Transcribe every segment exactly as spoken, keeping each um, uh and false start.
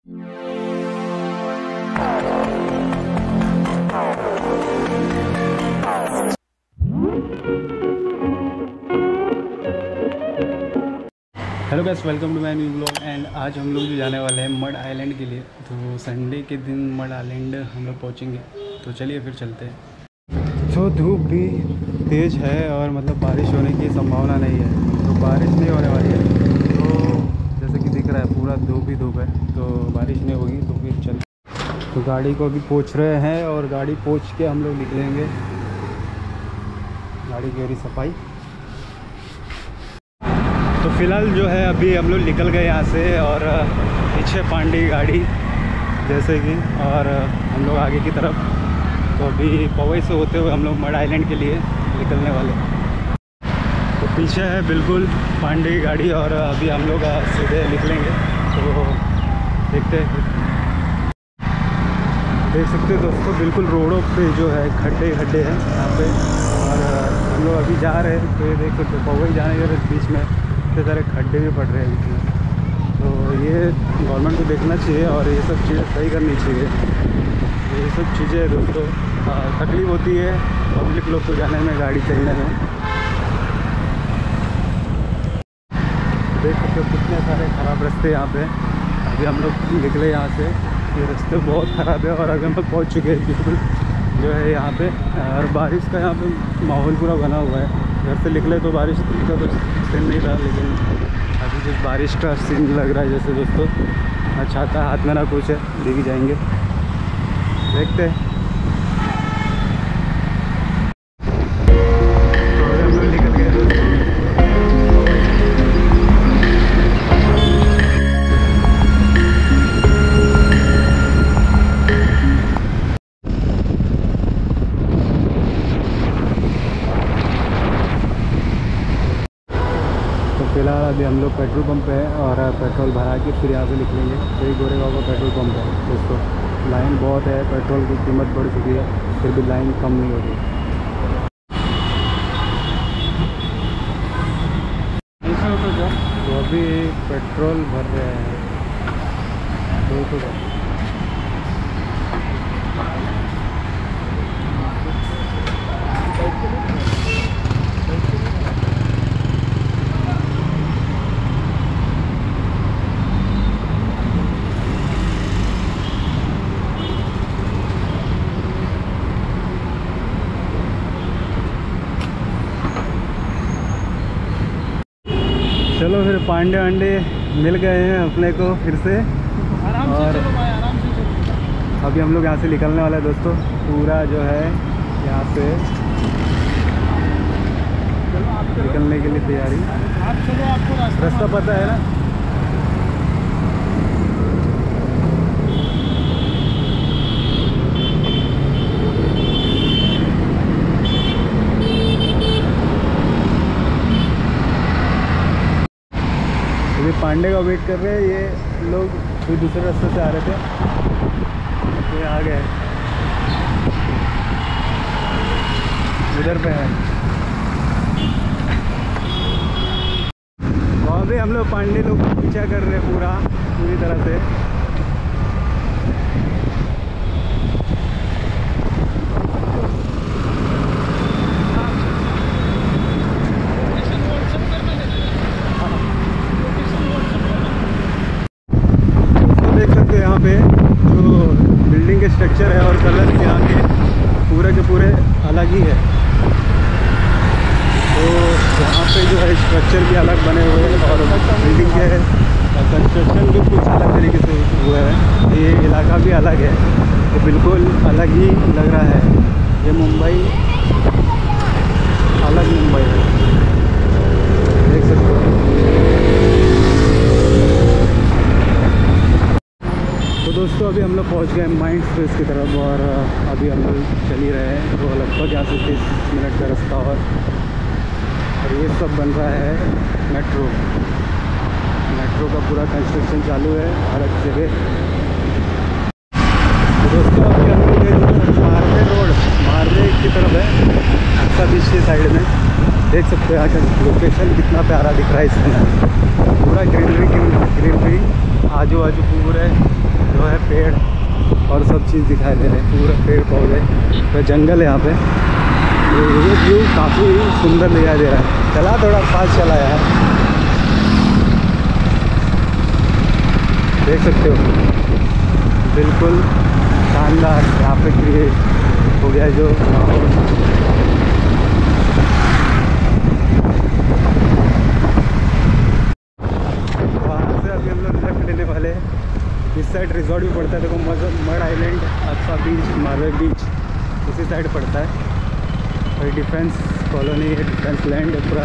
Hello guys, welcome to my new blog. And आज हम लोग जो जाने वाले हैं मड आइलैंड के लिए। तो संडे के दिन मड आइलैंड हम लोग पहुंचेंगे। तो चलिए फिर चलते हैं। तो धूप भी तेज़ है और मतलब बारिश होने की संभावना नहीं है, तो बारिश नहीं होने वाली है। तो जैसे कि दिख रहा है पूरा धूप ही धूप है, तो बारिश नहीं होगी तो फिर चल। तो गाड़ी को अभी पोंछ रहे हैं और गाड़ी पोंछ के हम लोग निकलेंगे। गाड़ी की हो रही सफाई। तो फिलहाल जो है अभी हम लोग निकल गए यहाँ से और पीछे पांडी गाड़ी जैसे कि, और हम लोग आगे की तरफ। तो अभी पवई से होते हुए हम लोग मड आइलैंड के लिए निकलने वाले। तो पीछे है बिल्कुल पांडी गाड़ी और अभी हम लोग सीधे निकलेंगे। तो देखते हैं। देख सकते हो दोस्तों, बिल्कुल रोडों पे जो है खड्डे खड्डे हैं यहाँ पे। और हम लोग अभी जा रहे हैं तो ये देख सकते हो पवई जाने के बीच में इतने सारे खड्डे भी पड़ रहे हैं बीच में। तो ये गवर्नमेंट को देखना चाहिए और ये सब चीज़ें सही करनी चाहिए। ये सब चीज़ें दोस्तों तकलीफ़ होती है पब्लिक लोग को जाने में, गाड़ी चलने में। देख सकते हो कितने सारे ख़राब रास्ते यहाँ पे। अभी हम लोग निकले यहाँ से, ये रास्ते बहुत ख़राब है और अभी हम लोग पहुँच चुके हैं बिल्कुल जो है यहाँ पे। और बारिश का यहाँ पे माहौल पूरा बना हुआ है। घर से निकले तो बारिश का तो सीन नहीं था, लेकिन अभी जो बारिश का सीन लग रहा है जैसे दोस्तों, ना छाता हाथ में ना कुछ है, भीग जाएंगे। देखते हैं। फिलहाल अभी हम लोग पेट्रोल पंप पे हैं और पेट्रोल भरा के फिर यहाँ से निकलेंगे। तो ये गोरेगांव का पेट्रोल पंप है दोस्तों। लाइन बहुत है, पेट्रोल की कीमत बढ़ चुकी है, फिर भी लाइन कम नहीं होगी। तो अभी पेट्रोल भर रहे हैं दो सौ का। चलो फिर पांडे वांडे मिल गए हैं अपने को फिर से। आराम और से चलो भाई, आराम से चलो। अभी हम लोग यहाँ से निकलने वाले हैं दोस्तों। पूरा जो है यहाँ से निकलने के लिए तैयारी। आप चलो, आपको रास्ता पता है ना। अभी पांडे का वेट कर रहे हैं ये लोग, कोई दूसरे रास्ते से आ रहे थे तो ये आ गए, इधर पे है। वहाँ भी हम लोग पांडे लोग पीछा कर रहे हैं पूरा पूरी तरह से। यहाँ पे जो बिल्डिंग के स्ट्रक्चर है और कलर यहाँ के पूरे के पूरे अलग ही है। तो यहाँ पे जो है स्ट्रक्चर भी अलग बने हुए हैं और बिल्डिंग के कंस्ट्रक्शन भी कुछ अलग तरीके से हुआ है। ये इलाका भी अलग है, तो बिल्कुल अलग ही लग रहा है। ये मुंबई अलग मुंबई है, देख सकते हो। तो दोस्तों अभी हम लोग पहुँच गए माइंड स्पेस की तरफ और अभी हम लोग चल ही रहे हैं। तो लगभग यहाँ से तीस मिनट का रास्ता और और ये सब बन रहा है मेट्रो। मेट्रो का पूरा कंस्ट्रक्शन चालू है हर एक जगह। तो दोस्तों अभी हम लोग मारले रोड मारले की तरफ है, अच्छा बीच की साइड में। देख सकते हो यहाँ का लोकेशन कितना प्यारा दिख रहा है इसमें। पूरा ग्रीनरी ग्रीनरी आजू बाजू पूरे पेड़ और सब चीज़ दिखाई दे रहे हैं, पूरा पेड़ पौधे, पूरा जंगल है यहाँ पे। तो ये व्यू काफ़ी सुंदर दिखाई दे रहा है। चला थोड़ा पास चला यार, देख सकते हो बिल्कुल शानदार यहाँ पे क्रिएट हो गया जो वहाँ से अभी हम लोग लेफ्ट लेने वाले हैं। इस साइड रिजॉर्ट भी पड़ता है, देखो मड आइलैंड, अच्छा बीच, मारवे बीच उसी साइड पड़ता है। और डिफेंस कॉलोनी है, डिफेंस लैंड है पूरा,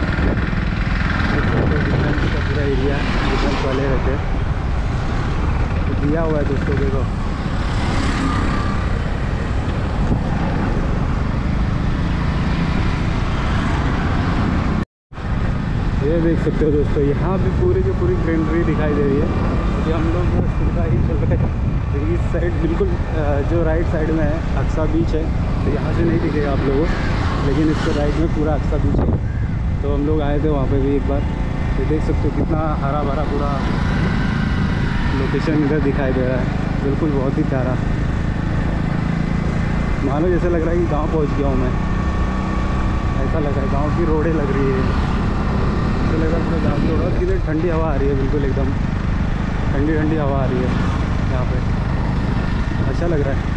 डिफेंस का पूरा एरिया डिफेंस वाले रहते हैं। तो दिया हुआ है दोस्तों, देखो ये देख सकते हो दोस्तों, यहाँ पे पूरी की पूरी ग्रीनरी दिखाई दे रही है। कि हम लोग सीधा ही चल रहे हैं इस साइड, बिल्कुल जो राइट साइड में है अक्सा बीच है। तो यहाँ से नहीं दिखेगा आप लोगों को, लेकिन इसके राइट में पूरा अक्सा बीच है। तो हम लोग आए थे वहाँ पे भी एक बार। तो देख सकते हो कितना हरा भरा पूरा लोकेशन इधर दिखाई दे रहा है, बिल्कुल बहुत ही प्यारा। मानो जैसे लग रहा है कि गांव पहुँच गया हूँ मैं, ऐसा लग रहा है। गांव की रोडें लग रही है, ऐसा लग रहा है पूरा गाँव की रोड। कितनी ठंडी हवा आ रही है, बिल्कुल एकदम ठंडी ठंडी हवा आ रही है यहाँ पे, अच्छा लग रहा है।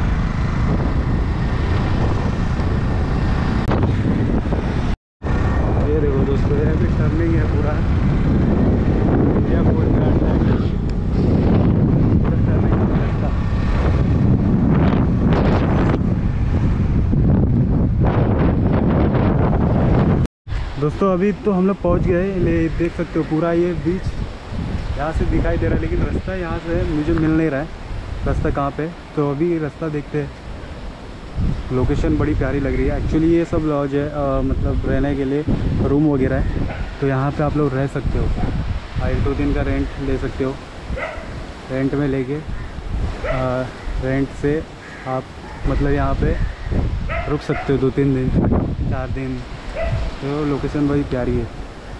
ये देखो दोस्तों, ये भी टर्निंग है पूरा, इंडिया पोस्ट ग्रांड लैंड पूरा टर्निंग है रास्ता। दोस्तों अभी तो हम लोग पहुँच गए, ले देख सकते हो पूरा ये बीच यहाँ से दिखाई दे रहा है, लेकिन रास्ता यहाँ से मुझे मिल नहीं रहा है, रास्ता कहाँ पे। तो अभी रास्ता देखते हैं। लोकेशन बड़ी प्यारी लग रही है। एक्चुअली ये सब लॉज है, आ, मतलब रहने के लिए रूम वगैरह है। तो यहाँ पे आप लोग रह सकते हो, एक दो दिन का रेंट ले सकते हो। रेंट में लेके आ, रेंट से आप मतलब यहाँ पे रुक सकते हो दो तीन दिन चार दिन। तो लोकेशन बड़ी प्यारी है।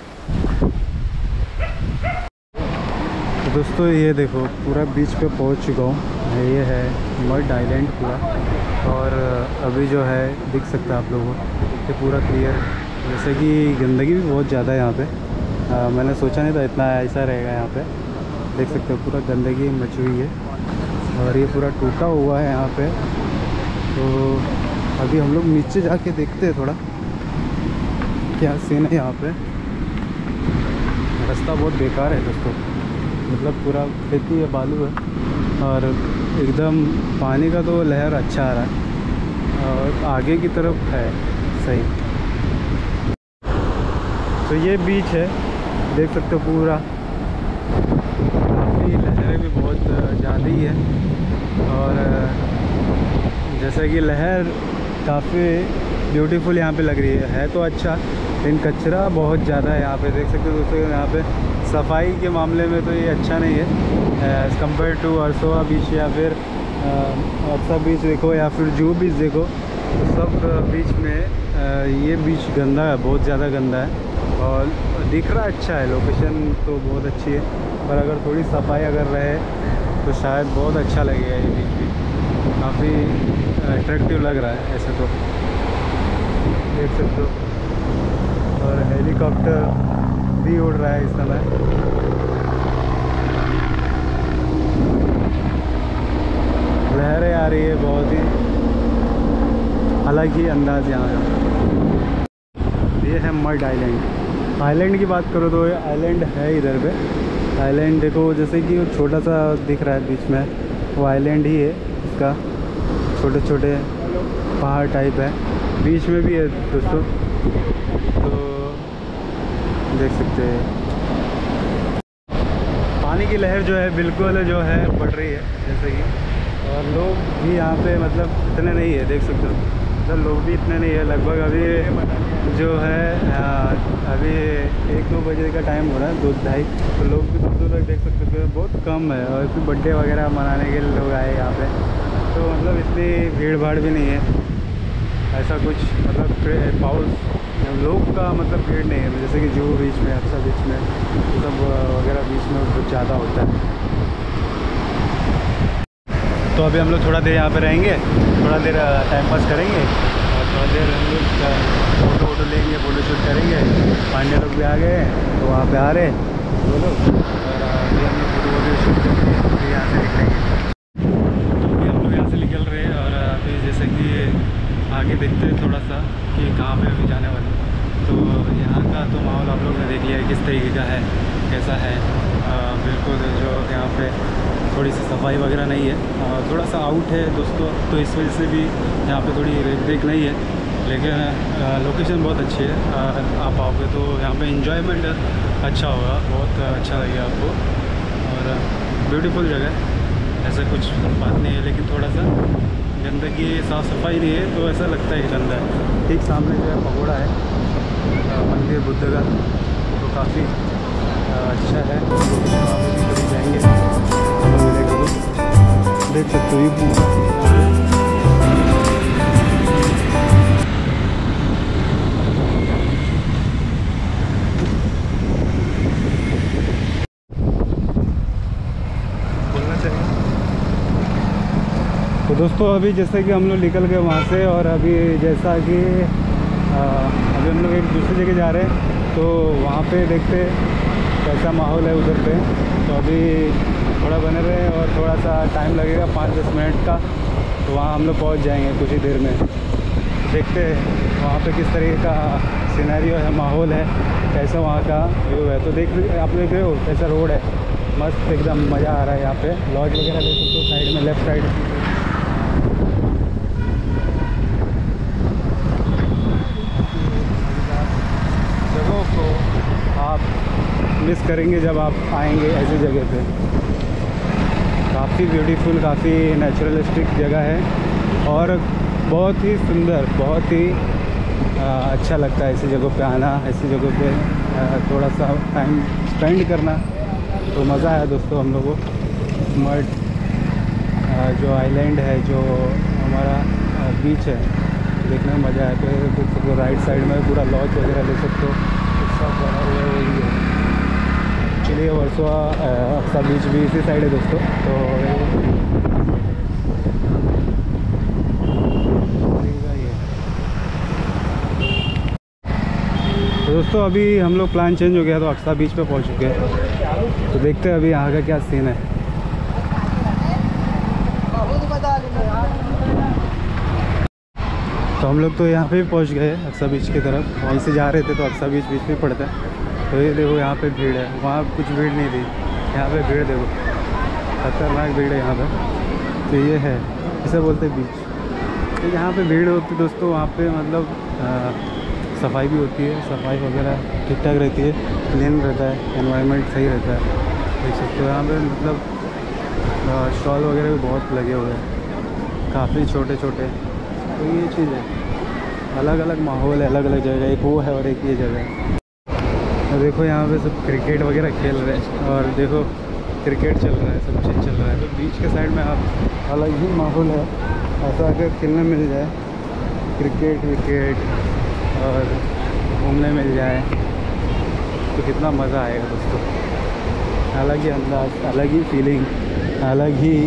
तो दोस्तों ये देखो पूरा बीच पे पहुंच चुका हूँ। ये है मड आइलैंड पूरा, और अभी जो है दिख सकता है आप लोगों को ये पूरा क्लियर। जैसे कि गंदगी भी बहुत ज़्यादा है यहाँ पे, आ, मैंने सोचा नहीं था इतना ऐसा रहेगा यहाँ पे। देख सकते हो पूरा गंदगी मची हुई है, और ये पूरा टूटा हुआ है यहाँ पे। तो अभी हम लोग नीचे जाके देखते हैं थोड़ा क्या सीन है यहाँ पे। रास्ता बहुत बेकार है दोस्तों, मतलब पूरा खेती है, बालू है, और एकदम पानी का तो लहर अच्छा आ रहा है, और आगे की तरफ है सही। तो ये बीच है, देख सकते हो पूरा, काफ़ी लहरें भी बहुत ज़्यादा ही है। और जैसे कि लहर काफ़ी ब्यूटीफुल यहाँ पे लग रही है है तो अच्छा, लेकिन कचरा बहुत ज़्यादा है यहाँ पे। देख सकते हो दोस्तों यहाँ पे सफाई के मामले में तो ये अच्छा नहीं है एज़ कम्पेयर टू अरसोवा बीच या फिर अक्सा बीच देखो या फिर जूहू बीच देखो। तो सब बीच में आ, ये बीच गंदा है, बहुत ज़्यादा गंदा है। और दिख रहा अच्छा है, लोकेशन तो बहुत अच्छी है, पर अगर थोड़ी सफाई अगर रहे तो शायद बहुत अच्छा लगेगा। ये बीच भी काफ़ी अट्रैक्टिव लग रहा है ऐसे तो, देख सकते हो। और हेलीकॉप्टर भी उड़ रहा है इस समय। लहरें आ रही है बहुत ही अलग ही अंदाज यहाँ का। ये है मड आइलैंड। आइलैंड की बात करो तो ये आइलैंड है इधर पे। आइलैंड देखो जैसे कि वो छोटा सा दिख रहा है बीच में, वो आइलैंड ही है इसका। छोटे छोटे पहाड़ टाइप है, बीच में भी है दोस्तों। तो देख सकते हैं पानी की लहर जो है बिल्कुल जो है बढ़ रही है जैसे कि। और लोग भी यहाँ पे मतलब इतने नहीं है, देख सकते हो, मतलब लोग भी इतने नहीं है। लगभग अभी जो है आ, अभी एक दो बजे का टाइम हो रहा है, दो ढाई। तो लोग भी दूर दूर तक देख सकते हो बहुत कम है। और फिर बर्थडे वगैरह मनाने के लिए लोग आए यहाँ पे, तो मतलब इतनी भीड़ भाड़ भी नहीं है ऐसा कुछ, मतलब पाउल लोग का मतलब भीड़ नहीं है जैसे कि जूहू बीच में, अक्सा बीच में, सब वगैरह बीच में बहुत ज़्यादा होता है। तो अभी हम लोग थोड़ा देर यहाँ पे रहेंगे, थोड़ा देर टाइम पास करेंगे और थोड़ा देर हम लोग फ़ोटो वोटो लेंगे, फ़ोटो शूट करेंगे। पांडे लोग भी आ गए हैं तो वहाँ पे आ रहे वो लोग, और अभी हम लोग फ़ोटो वोटो शूट करके फिर यहाँ से निकलेंगे। तो अभी हम लोग यहाँ से निकल रहे हैं और अभी जैसे कि आगे देखते हैं थोड़ा सा कि कहाँ पे अभी जाने वाले। तो यहाँ का तो माहौल आप लोग ने देख लिया है किस तरीके का है, कैसा है। बिल्कुल जो यहाँ पे थोड़ी सी सफाई वगैरह नहीं है, आ, थोड़ा सा आउट है दोस्तों, तो इस वजह से भी यहाँ पे थोड़ी रेख देख नहीं है। लेकिन आ, लोकेशन बहुत अच्छी है, आ, आप आओगे तो यहाँ पे इंजॉयमेंट अच्छा होगा, बहुत अच्छा लगेगा आपको। और ब्यूटीफुल जगह है, ऐसा कुछ बात नहीं है, लेकिन थोड़ा सा गंदगी साफ़ सफाई नहीं है तो ऐसा लगता है कि गंदा है। ठीक सामने जो है पगोड़ा है, मंदिर बुद्ध का, तो काफ़ी अच्छा है। वहाँ पे भी कभी जाएंगे तो मिलेगा, तो देख सकते हो ये पूरा। बोलना चाहिए। तो दोस्तों अभी जैसे कि हम लोग निकल गए वहाँ से, और अभी जैसा कि आ, अभी हम लोग एक दूसरी जगह जा रहे हैं, तो वहाँ पे देखते कैसा माहौल है उधर पे। तो अभी थोड़ा बने रहे और थोड़ा सा टाइम लगेगा पाँच दस मिनट का, तो वहाँ हम लोग पहुँच जाएंगे कुछ ही देर में। देखते हैं वहाँ पे किस तरीके का सिनेरियो है, माहौल है, कैसा वहाँ का व्यू है। तो देख आप देख रहे हो कैसा रोड है, मस्त एकदम मज़ा आ रहा है। यहाँ पे लॉज वगैरह देख सकते हो साइड में, लेफ़्ट साइड। आप मिस करेंगे जब आप आएंगे ऐसी जगह पे। काफ़ी ब्यूटीफुल, काफ़ी नेचुरलिस्टिक जगह है और बहुत ही सुंदर, बहुत ही आ, अच्छा लगता है ऐसी जगह पे आना, ऐसी जगह पे आ, थोड़ा सा टाइम स्पेंड करना। तो मज़ा आया दोस्तों हम लोगों को। मड जो आइलैंड है, जो हमारा बीच है, देखने में मज़ा आया। तो देख सकते हो राइट साइड में पूरा लॉज वगैरह ले सकते हो, सब बना हुआ है वही है। चलिए वर्सोवा अक्सा बीच भी इसी साइड है दोस्तों। तो तो दोस्तों अभी हम लोग प्लान चेंज हो गया, तो अक्सा बीच पे पहुंच चुके हैं। तो देखते हैं अभी यहाँ का क्या सीन है। तो हम लोग तो यहाँ पे भी पहुँच गए अक्सा बीच की तरफ, वहीं से जा रहे थे। तो अक्सा बीच बीच में पड़ता है। तो ये देखो यहाँ पे भीड़ है, वहाँ कुछ भीड़ नहीं थी, यहाँ पे भीड़ देखो, खतरनाक भीड़ है यहाँ पे। तो ये है, इसे बोलते हैं बीच। तो यहाँ पे भीड़ होती दोस्तों, वहाँ पे मतलब आ, सफाई भी होती है, सफाई वगैरह ठीक ठाक रहती है, क्लीन रहता है, एनवायरनमेंट सही रहता है। देख सकते हो यहाँ पे मतलब स्टॉल वगैरह भी बहुत लगे हुए हैं, काफ़ी छोटे छोटे। तो ये चीज़ है, अलग अलग माहौल है, अलग अलग जगह, एक वो है और एक ये जगह है। तो देखो यहाँ पे सब क्रिकेट वगैरह खेल रहे हैं, और देखो क्रिकेट चल रहा है, सब चीज़ चल रहा है। तो बीच के साइड में आप अलग ही माहौल है, ऐसा अगर खेलने मिल जाए क्रिकेट विकेट और घूमने मिल जाए तो कितना मज़ा आएगा दोस्तों। अलग ही अंदाज, अलग ही फीलिंग, अलग ही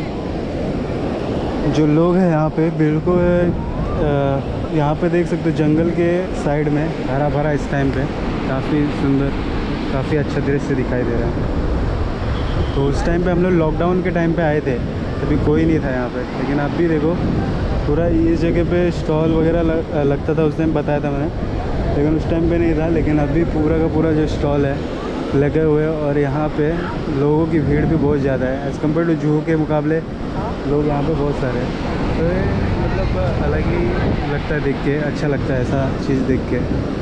जो लोग हैं यहाँ पे। बिल्कुल यहाँ पे देख सकते हो जंगल के साइड में हरा भरा इस टाइम पे, काफ़ी सुंदर, काफ़ी अच्छा दृश्य दिखाई दे रहा है। तो उस टाइम पे हम लोग लॉकडाउन के टाइम पे आए थे, तभी कोई नहीं था यहाँ पे। लेकिन अब भी देखो पूरा इस जगह पे स्टॉल वगैरह लग, लगता था, उस टाइम बताया था मैंने, लेकिन उस टाइम पे नहीं था। लेकिन अभी पूरा का पूरा जो स्टॉल है लगे हुए, और यहाँ पे लोगों की भीड़ भी बहुत ज़्यादा है एज़ कम्पेयर टू जूहू के मुकाबले। लोग यहाँ पे बहुत सारे हैं, तो ये मतलब अलग ही लगता है देख के, अच्छा लगता है ऐसा चीज़ देख के।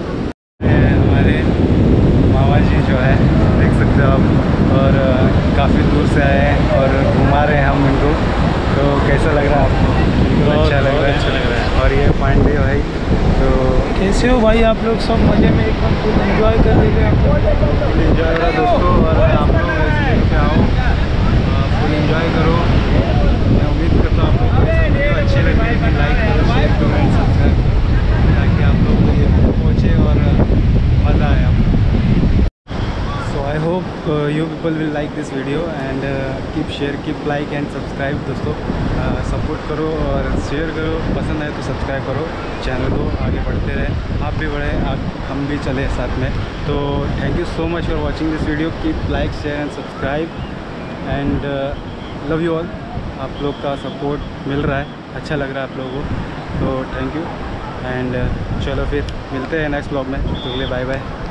हमारे मामा जी जो है देख सकते हो आप, और काफ़ी दूर से आए हैं और घुमा रहे हैं हम इनको। तो कैसा लग रहा है आपको? अच्छा लग रहा है, अच्छा लग रहा है। और ये पांडे भाई, तो कैसे हो भाई आप लोग? सब मज़े में एकदम फुल एंजॉय कर रहे हैं, फुल एंजॉय हो रहा है दोस्तों। और आप लोग ऐसे पे आओ, फुल एंजॉय करो। मैं उम्मीद करता हूँ आप लोग को अच्छे लगे, लाइक करो, शेयर करो, सब्सक्राइब करो, ताकि आप लोग को ये पहुँचे और मज़ा आए आप लोग। So I hope you people will like this video and keep share keep like and subscribe दोस्तों। सपोर्ट uh, करो और शेयर करो, पसंद आए तो सब्सक्राइब करो चैनल को, आगे बढ़ते रहें, आप भी बढ़े, आप हम भी चले साथ में। तो thank you so much for watching this video, keep like share and subscribe and love you all. आप लोग का सपोर्ट मिल रहा है, अच्छा लग रहा है आप लोगों को, तो थैंक यू एंड चलो फिर मिलते हैं नेक्स्ट ब्लॉग में। तो बाय बाय।